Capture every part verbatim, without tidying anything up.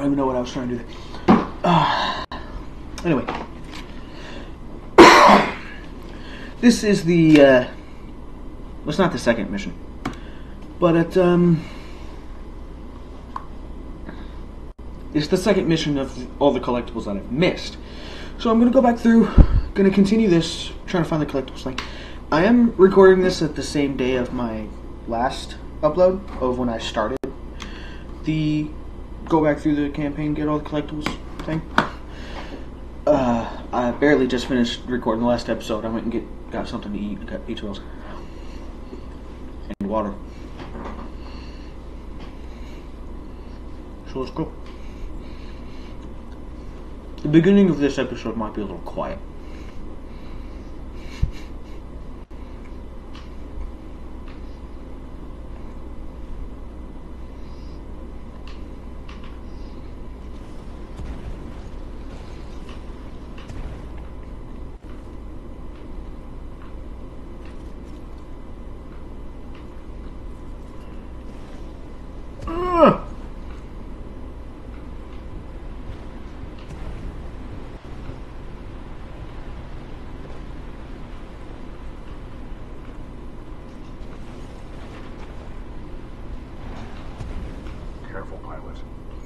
even know what I was trying to do there. Uh, anyway. This is the, uh, well, it's not the second mission. But it, um... it's the second mission of all the collectibles that I've missed. So I'm going to go back through, going to continue this, trying to find the collectibles thing. I am recording this at the same day of my last upload, of when I started the go back through the campaign, get all the collectibles thing. Uh, I barely just finished recording the last episode. I went and get got something to eat, got peach rolls and water. So let's go. The beginning of this episode might be a little quiet. Careful, pilot.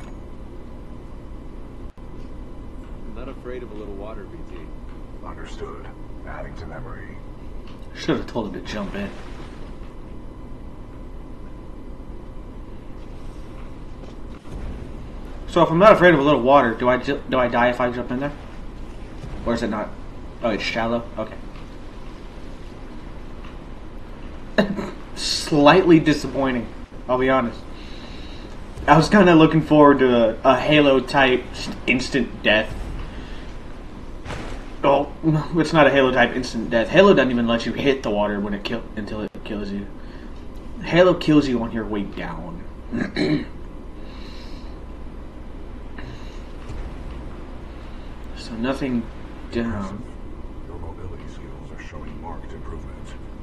I'm not afraid of a little water, B T. Understood. Adding to memory. Should have told him to jump in. So if I'm not afraid of a little water, do I do I die if I jump in there? Or is it not? Oh, it's shallow? Okay. Slightly disappointing, I'll be honest. I was kind of looking forward to a, a Halo-type instant death. Oh, it's not a Halo-type instant death. Halo doesn't even let you hit the water when it kill until it kills you. Halo kills you on your way down. So nothing down. Your mobility skills are showing marked improvement.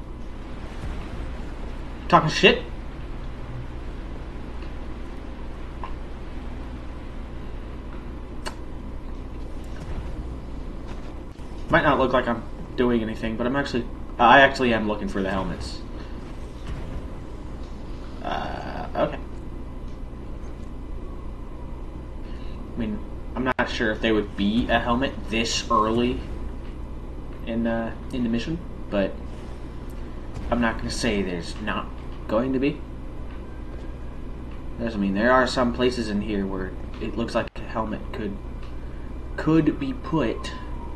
Talking shit? Might not look like I'm doing anything, but I'm actually, uh, I actually am looking for the helmets. Uh, okay. I mean, I'm not sure if there would be a helmet this early in uh, in the mission, but I'm not going to say there's not going to be. There's, I mean, there are some places in here where it looks like a helmet could could be put.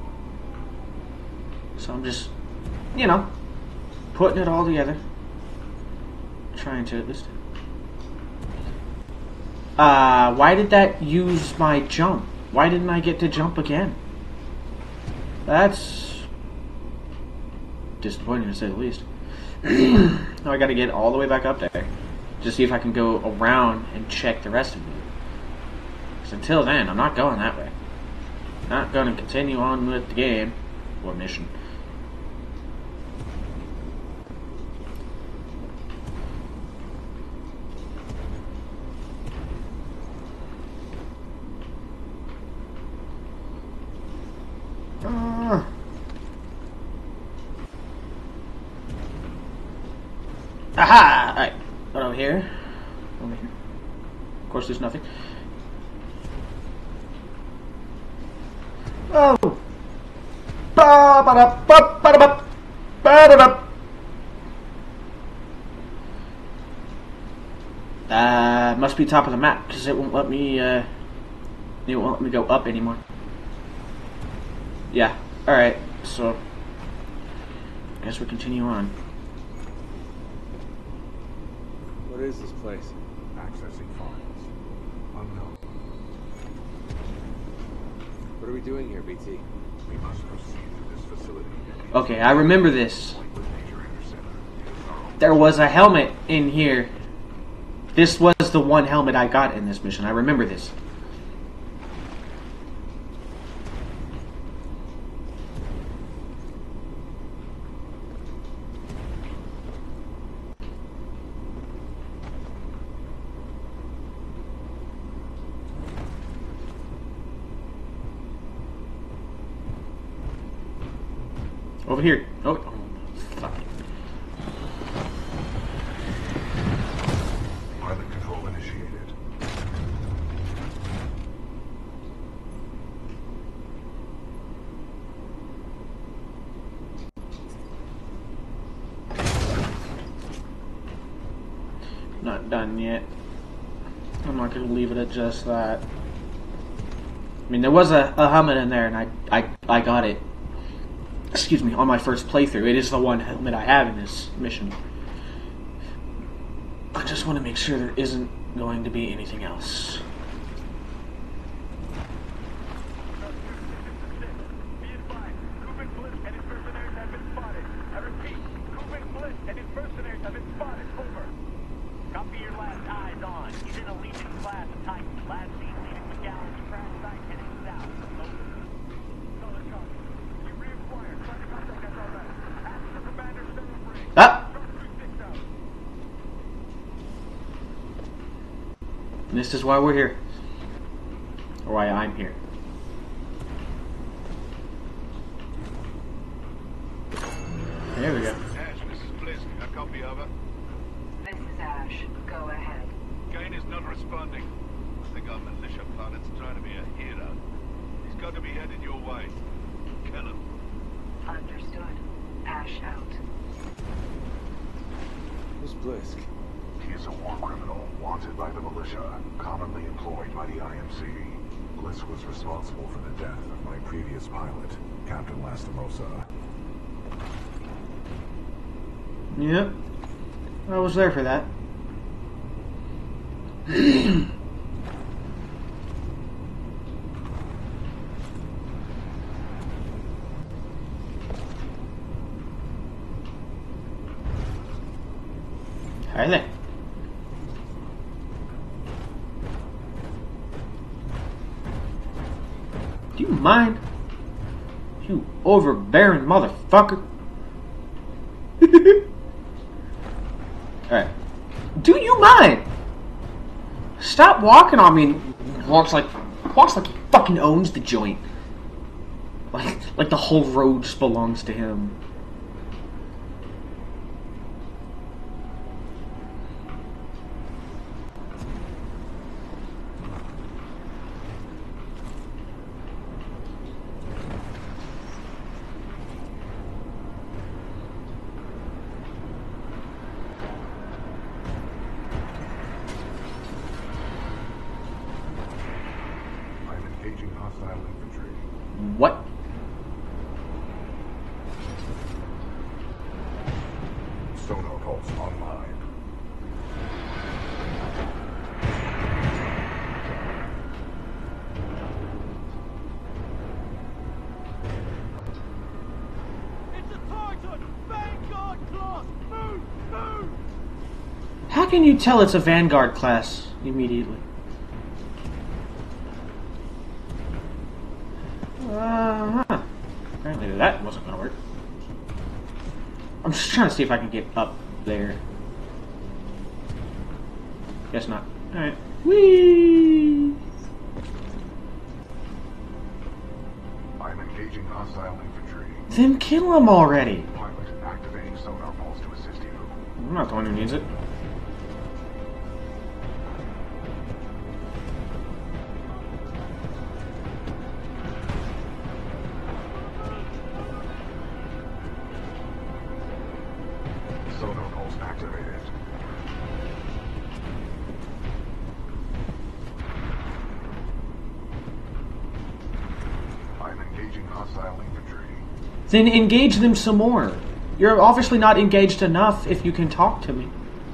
So I'm just, you know, putting it all together. Trying to at least. Uh, why did that use my jump? Why didn't I get to jump again? That's disappointing to say the least. Now I gotta get all the way back up there. Just see if I can go around and check the rest of it. Because until then, I'm not going that way. Not gonna continue on with the game. Or mission. Uh. Aha! Alright. What over here? Over here. Of course, there's nothing. Oh! Ba-ba-da-ba-ba-da-ba. Ba-da-da. Uh, must be top of the map because it won't let me. Uh, it won't let me go up anymore. Yeah. All right. So, I guess we'll continue on. What is this place? Accessing files. Unknown. What are we doing here, B T? We must proceed to this facility. Okay, I remember this. There was a helmet in here. This was the one helmet I got in this mission. I remember this. Over here. Oh, oh fuck. Pilot control initiated. Not done yet. I'm not gonna leave it at just that. I mean, there was a, a helmet in there, and I, I, I got it. Excuse me, on my first playthrough. It is the one helmet I have in this mission. I just want to make sure there isn't going to be anything else. Copy your last eyes on. He's in a legion class of Titan. Last seen leaving McGowan's crash site heading south. Over. Color copy. You reacquired. Try to contact S R S. Ask for Commander Sterling. Ah! Sharp three six out. This is why we're here. Or why I'm here. There we go. Ash, this is Blisk. A copy of her. This is Ash. Go ahead. Kane is not responding. I think our militia pilot's trying to be a hero. He's got to be headed your way. Kill him. Understood. Ash out. Who's Blisk? He is a war criminal wanted by the militia, commonly employed by the I M C. Blisk was responsible for the death of my previous pilot, Captain Lastimosa. Yep. I was there for that. Hi there. Do you mind? You overbearing motherfucker. Alright. Do you mind? Stop walking on me and walks like walks like he fucking owns the joint. Like like the whole road just belongs to him. I'm engaging hostile infantry. What? Sonar pulse online. It's a Titan! Vanguard class! Move! Move! How can you tell it's a Vanguard class immediately? Uh-huh. Apparently that wasn't gonna work. I'm just trying to see if I can get up there. Guess not. Alright. Whee! I'm engaging hostile infantry. Then kill him already! Pilot activating sonar pulse to assist you. I'm not the one who needs it. Sonar pulse activated. I'm engaging hostile infantry. Then engage them some more. You're obviously not engaged enough if you can talk to me.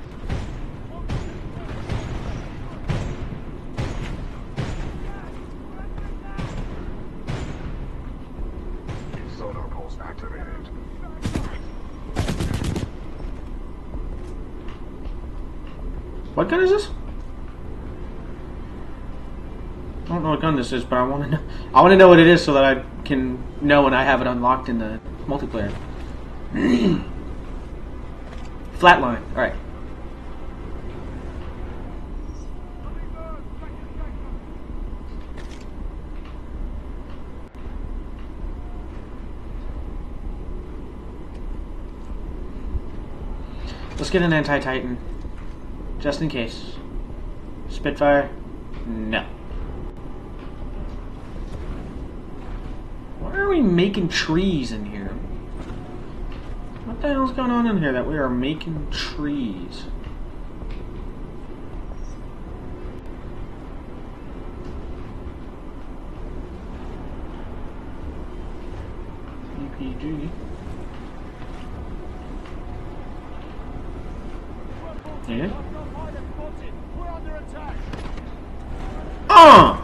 Sonar pulse activated. What gun is this? I don't know what gun this is, but I want to know. I want to know what it is so that I can know when I have it unlocked in the multiplayer. Flatline. All right. Let's get an anti-Titan. Just in case. Spitfire? No. Why are we making trees in here? What the hell's going on in here that we are making trees? E P G. Yeah? Uh!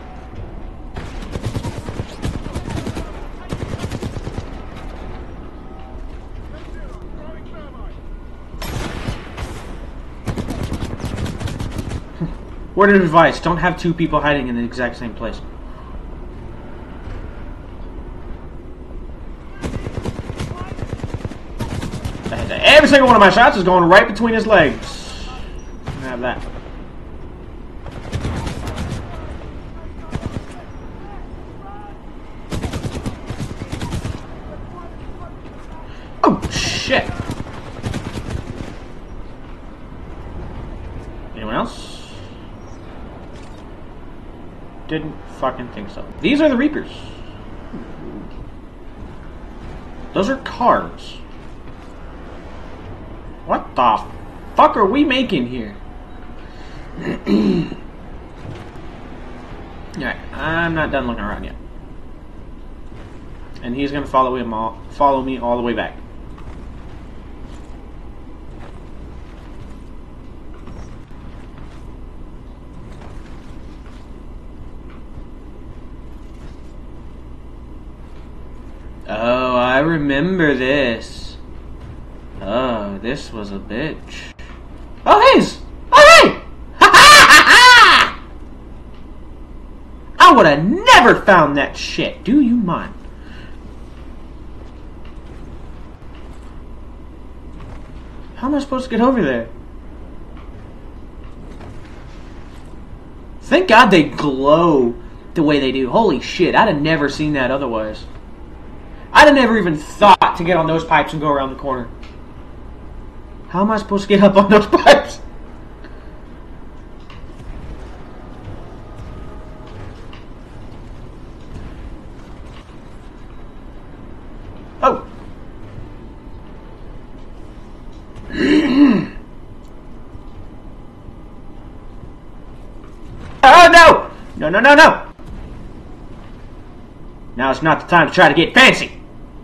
Word of advice, don't have two people hiding in the exact same place. Every single one of my shots is going right between his legs. Have that. Oh, shit. Anyone else? Didn't fucking think so. These are the Reapers. Those are cars. What the fuck are we making here? Alright, I'm not done looking around yet. And he's gonna follow him all, follow me all the way back. Oh, I remember this. Oh, this was a bitch. Oh, he's! Oh, hey! Ha ha ha! I would have never found that shit. Do you mind? How am I supposed to get over there? Thank God they glow the way they do. Holy shit, I'd have never seen that otherwise. I'd have never even thought to get on those pipes and go around the corner. How am I supposed to get up on those pipes? Oh! Oh no! No, no, no, no! Now it's not the time to try to get fancy!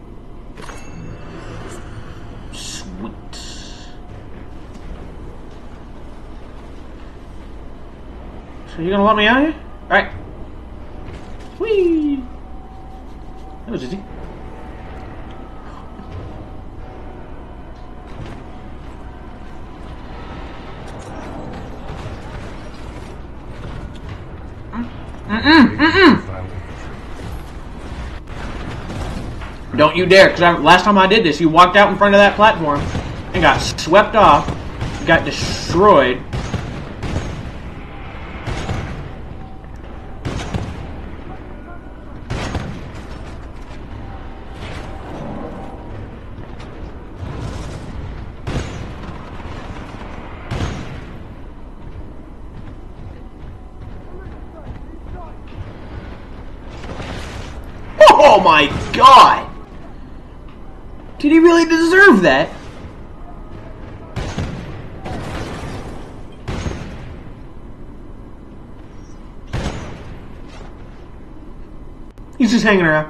So you gonna let me out of here? Alright. Whee! That was easy. Mm-mm, mm-mm. Don't you dare, because last time I did this, you walked out in front of that platform and got swept off, got destroyed. Oh my god! Did he really deserve that? He's just hanging around.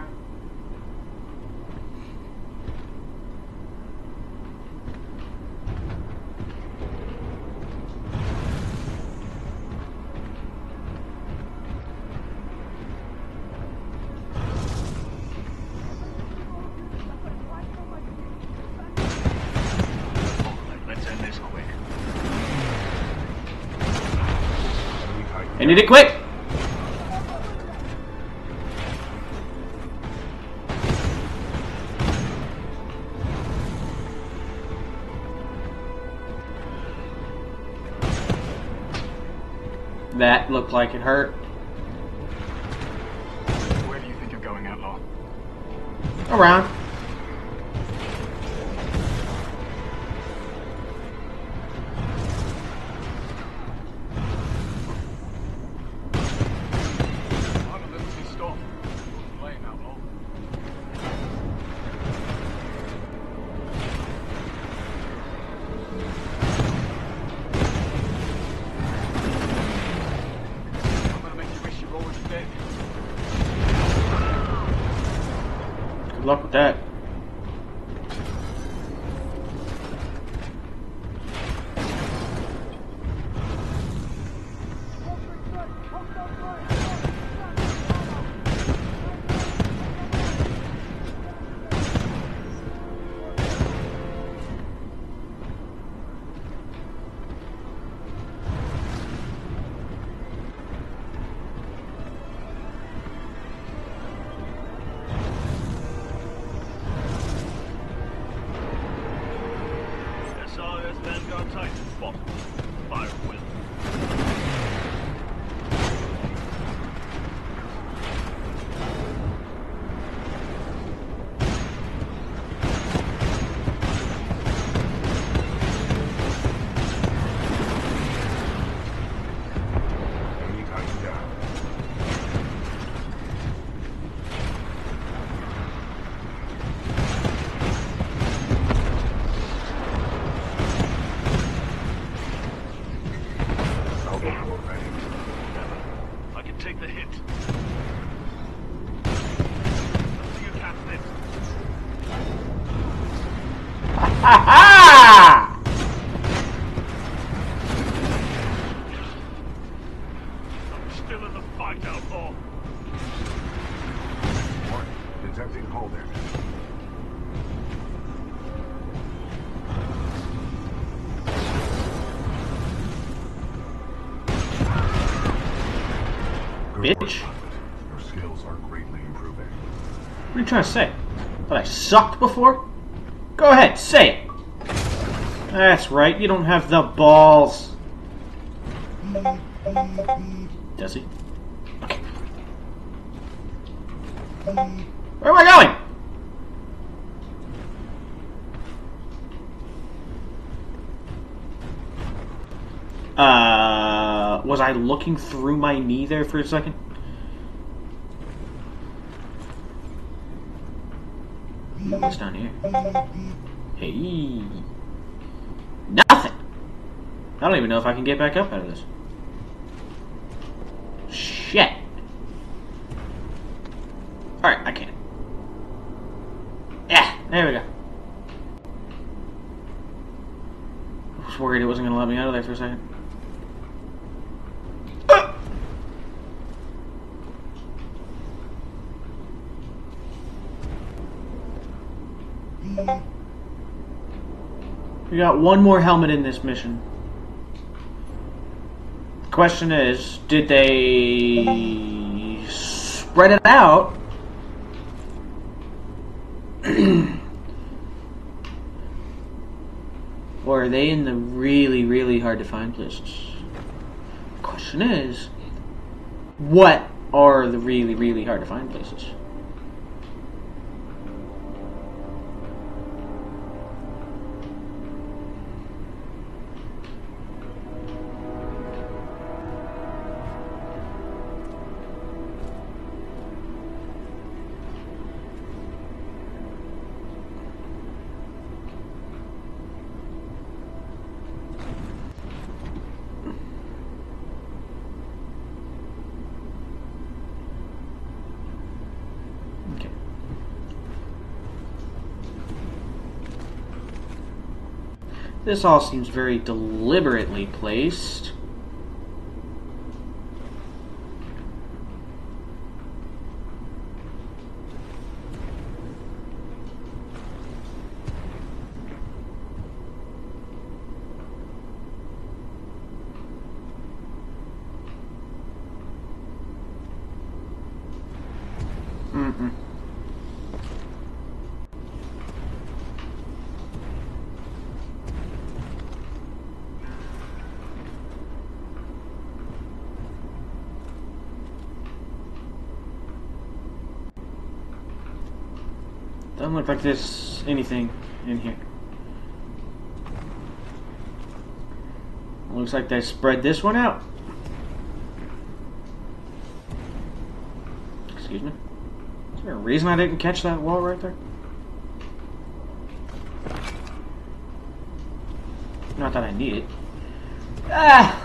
And did it quick! That looked like it hurt. Where do you think you're going, Outlaw? Around. luck with that. TitanFall. Fire will. Enemy Titan down. Salvo door ready. I can take the hit. Up to you, Captain. Ha ha! I'm still in the fight, outlaw. Warning. Detecting hull damage. Good work, Bitch. pilot. Your skills are greatly improving. What are you trying to say? That I sucked before? Go ahead, say it. That's right, you don't have the balls. Does he? Okay. Where am I going? Uh, was I looking through my knee there for a second? What's down here? Hey. Nothing! I don't even know if I can get back up out of this. Shit. Alright, I can. Yeah, there we go. I was worried it wasn't going to let me out of there for a second. We got one more helmet in this mission. The question is, did they spread it out? Or are they in the really, really hard to find places? The question is, what are the really, really hard to find places? Okay. This all seems very deliberately placed. Mm-mm. Doesn't look like there's anything in here. Looks like they spread this one out. Excuse me. Is there a reason I didn't catch that wall right there? Not that I need it. Ah!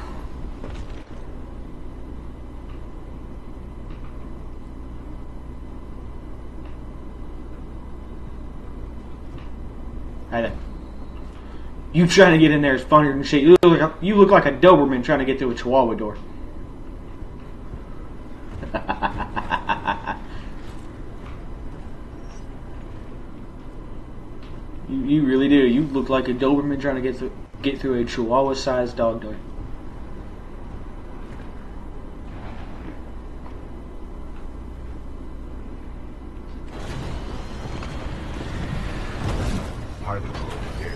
You trying to get in there is funnier than shit. You look like a, you look like a Doberman trying to get through a Chihuahua door. you, you really do. You look like a Doberman trying to get through get through a Chihuahua-sized dog door. Pilot mode engaged.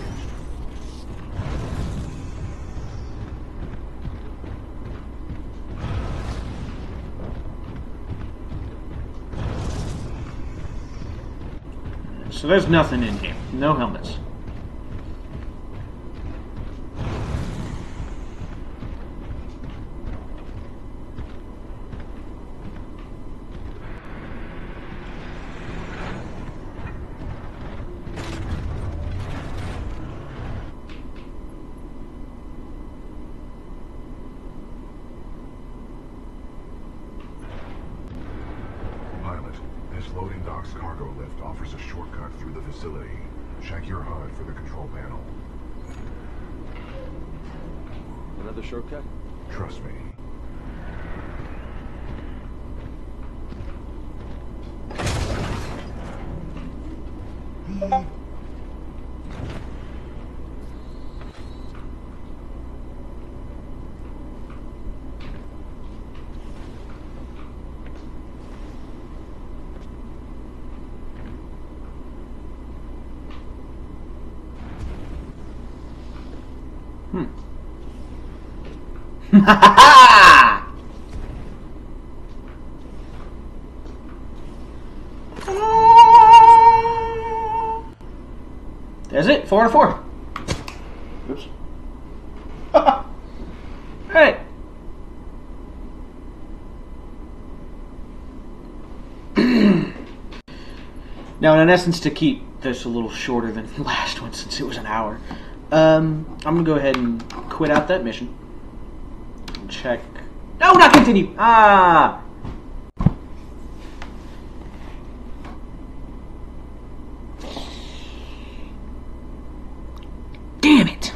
So there's nothing in here. No helmets. Pilot, this loading dock's cargo lift offers a shortcut through the facility. Check your H U D for the control panel. Another shortcut? Trust me. Hmm. Ha ha ha! There's it. Four to four. Oops. Hey. Now, in essence, to keep this a little shorter than the last one, since it was an hour, um, I'm gonna go ahead and quit out that mission. Check. No, not continue. Ah. Damn it.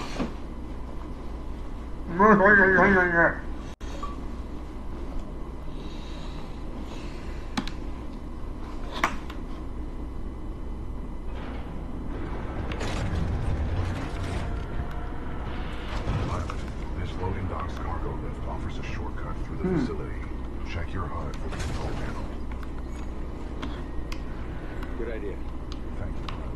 Pilot, this loading dock's cargo lift offers a shortcut through the Hmm. facility. Check your H U D for the control panel. Good idea. Thank you, pilot.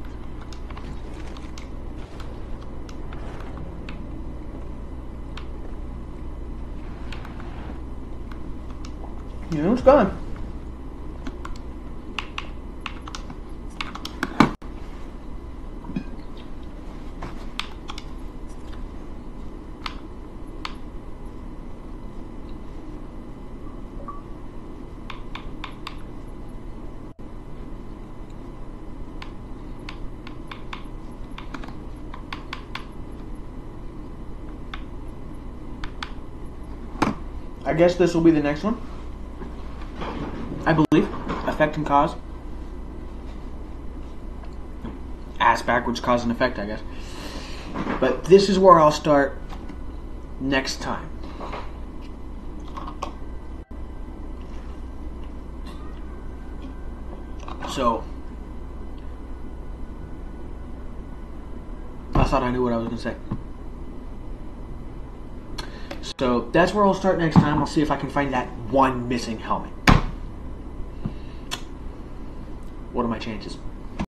You know it's gone. I guess this will be the next one. I believe. Effect and cause. Ass backwards, cause and effect, I guess. But this is where I'll start next time. So, I thought I knew what I was going to say. So, that's where I'll start next time. I'll see if I can find that one missing helmet. What are my chances?